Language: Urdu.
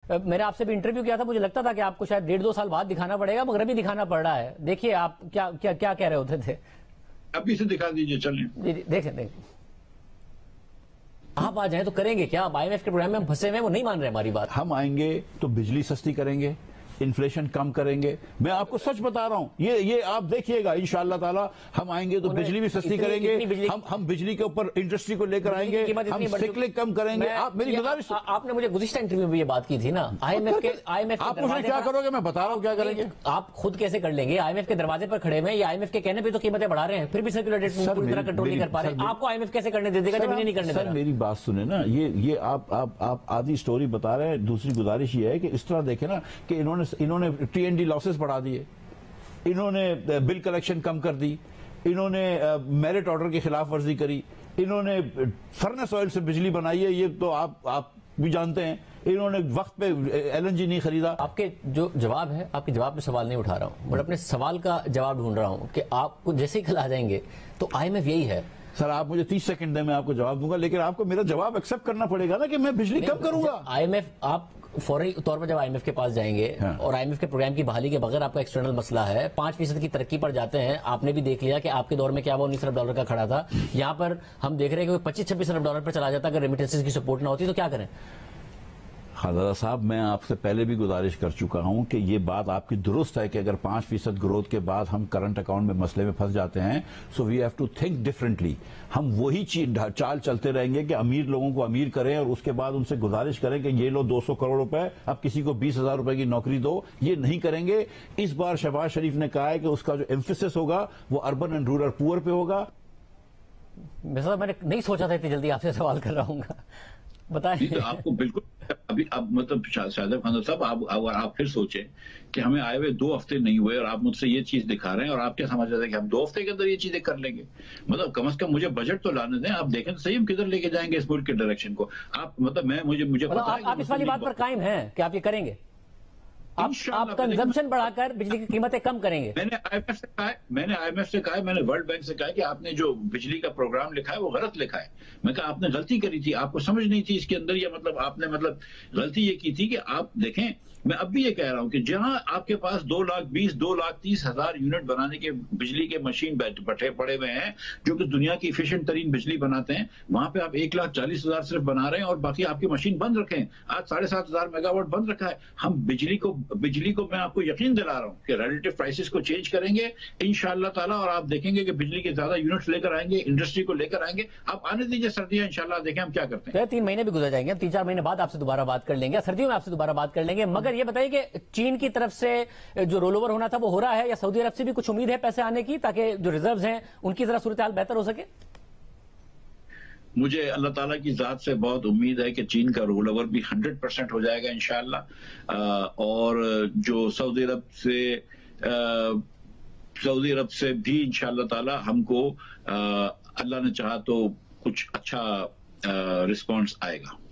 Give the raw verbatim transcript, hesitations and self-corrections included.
میں نے آپ سے بھی انٹرویو کیا تھا، مجھے لگتا تھا کہ آپ کو شاید ڈیڑھ دو سال بعد دکھانا پڑے گا، مگر ابھی دکھانا پڑ رہا ہے. دیکھیے آپ کیا کیا کیا کہہ رہے ہوتے تھے. ابھی سے دکھا دیجئے. چلیں دیکھیں دیکھیں آپ آ جائیں تو کریں گے کیا؟ آئی ایم ایف کے پروگرام میں ہم پھنسے ہوئے ہیں، وہ نہیں مان رہے ہماری بات. ہم آئیں گے تو بجلی سستی کریں گے، انفلیشن کم کریں گے. میں آپ کو سچ بتا رہا ہوں، یہ یہ آپ دیکھیے گا انشاءاللہ تعالی. ہم آئیں گے تو بجلی بھی سستی کریں گے، ہم ہم بجلی کے اوپر انڈسٹری کو لے کر آئیں گے، ہم سکلیں کم کریں گے. آپ میری گزارش، آپ نے مجھے گزشتہ انٹرویو میں یہ بات کی تھی نا، آئی ایم ایف کے آئی ایم ایف آپ مجھے کیا کرو گے؟ میں بتا رہا ہوں کیا کریں گے. آپ خود کیسے کر لیں گے؟ آئی ایم ایف کے دروازے پر کھڑے ہوئے ہیں، آئی ایم ایف کے کہنے پہ تو قیمتیں بڑھا رہے ہیں، پھر بھی سرکولر ریٹ پوری طرح کنٹرول نہیں کر پا رہے. آپ کو آئی ایم ایف کیسے کرنے دے دے گا جب انہیں نہیں کرنے دے رہا؟ میری بات سنیں نا، یہ یہ آپ آپ آپ آدھی سٹوری بتا رہے ہیں. دوسری گزارش یہ ہے کہ اس طرح دیکھیں نا کہ انہوں نے انہوں نے ٹی این ڈی لاسز بڑھا دیے، انہوں نے بل کلیکشن کم کر دی، انہوں نے میرٹ آرڈر کی خلاف ورزی کری، انہوں نے فرنس آئل سے بجلی بنائی ہے، یہ تو آپ آپ بھی جانتے ہیں. انہوں نے وقت پہ ایل این جی نہیں خریدا. آپ کے جو جواب ہے، آپ کے جواب پہ سوال نہیں اٹھا رہا ہوں، بٹ اپنے سوال کا جواب ڈھونڈ رہا ہوں کہ آپ کو جیسے ہی کل آ جائیں گے تو آئی ایم ایف یہی ہے. سر آپ مجھے تیس سیکنڈ دیں، میں آپ کو جواب دوں گا، لیکن آپ کو میرا جواب ایکسپٹ کرنا پڑے گا نا کہ میں بجلی کم کروں گا. آئی ایم ایف آپ فوری طور پر جب آئی ایم ایف کے پاس جائیں گے اور آئی ایم ایف کے پروگرام کی بحالی کے بغیر آپ کا ایکسٹرنل مسئلہ ہے، پانچ فیصد کی ترقی پر جاتے ہیں. آپ نے بھی دیکھ لیا کہ آپ کے دور میں کیا وہ انیس ارب ڈالر کا کھڑا تھا، یہاں پر ہم دیکھ رہے ہیں کہ وہ پچیس چھبیس ارب ڈالر پر چلا جاتا اگر ریمیٹنسز کی سپورٹ نہ ہوتی تو کیا کریں؟ خزانہ صاحب، میں آپ سے پہلے بھی گزارش کر چکا ہوں کہ یہ بات آپ کی درست ہے کہ اگر پانچ فیصد گروتھ کے بعد ہم کرنٹ اکاؤنٹ میں مسئلے میں پھنس جاتے ہیں، so we have to think differently. ہم وہی چال چلتے رہیں گے کہ امیر لوگوں کو امیر کریں اور اس کے بعد ان سے گزارش کریں کہ یہ لو دو سو کروڑ روپے، اب کسی کو بیس ہزار روپے کی نوکری دو. یہ نہیں کریں گے. اس بار شہباز شریف نے کہا ہے کہ اس کا جو ایمفیسس ہوگا وہ اربن اینڈ رورل پور پہ ہوگا. میں نے نہیں سوچا تھا اتنی جلدی آپ سے سوال کر رہا ہوں گا. بتائیں. آپ کو بالکل ابھی اب مطلب شاہزادہ خان صاحب، آپ آپ پھر سوچیں کہ ہمیں آئے ہوئے دو ہفتے نہیں ہوئے اور آپ مجھ سے یہ چیز دکھا رہے ہیں، اور آپ کیا سمجھ رہے ہیں کہ ہم دو ہفتے کے اندر یہ چیزیں کر لیں گے؟ مطلب کم از کم مجھے بجٹ تو لانے دیں. آپ دیکھیں تو صحیح ہم کدھر لے کے جائیں گے اس ملک کے ڈائریکشن کو. آپ مطلب میں مجھے مجھے آپ اس والی بات پر قائم ہیں کہ آپ یہ کریں گے؟ آپ کنزمپشن بڑھا کر بجلی کی قیمتیں کم کریں گے؟ میں نے آئی ایم ایف سے کہا ہے میں نے آئی ایم ایف سے کہا ہے میں نے ورلڈ بینک سے کہا ہے کہ آپ نے جو بجلی کا پروگرام لکھا ہے وہ غلط لکھا ہے. میں کہا آپ نے غلطی کری تھی، آپ کو سمجھ نہیں تھی اس کے اندر، یا مطلب آپ نے مطلب غلطی یہ کی تھی کہ آپ دیکھیں. میں اب بھی یہ کہہ رہا ہوں کہ جہاں آپ کے پاس دو لاکھ بیس دو لاکھ تیس ہزار یونٹ بنانے کے بجلی کے مشین بٹھے پڑے ہوئے ہیں جو کہ دنیا کی ایفیشنٹ ترین بجلی بناتے ہیں، وہاں پہ آپ ایک لاکھ چالیس ہزار صرف بنا رہے ہیں اور باقی آپ کی مشین بند رکھے ہیں. آج ساڑھے سات ہزار میگا واٹ بند رکھا ہے. ہم بجلی کو بجلی کو میں آپ کو یقین دلا رہا ہوں کہ ریلیٹو پرائسز کو چینج کریں گے انشاءاللہ تعالیٰ، اور آپ دیکھیں گے کہ بجلی کے زیادہ یونٹس لے کر آئیں گے، انڈسٹری کو لے کر آئیں گے. آپ آنے دیجیے سردیاں، انشاءاللہ دیکھیں ہم کیا کرتے ہیں. تین مہینے بھی گزر جائیں گے، تین چار مہینے بعد آپ سے دوبارہ بات کر لیں گے، سردیوں میں آپ سے دوبارہ بات کر لیں گے. مگر یہ بتائیے کہ چین کی طرف سے جو رول اوور ہونا تھا وہ ہو رہا ہے، یا سعودی عرب سے بھی کچھ امید ہے پیسے آنے کی تاکہ جو ریزروز ہیں ان کی ذرا صورتحال بہتر ہو سکے؟ مجھے اللہ تعالیٰ کی ذات سے بہت امید ہے کہ چین کا رول اوور بھی ہنڈریڈ پرسینٹ ہو جائے گا انشاءاللہ. اور جو سعودی عرب سے سعودی عرب سے بھی انشاءاللہ تعالیٰ ہم کو اللہ نے چاہا تو کچھ اچھا رسپانس آئے گا.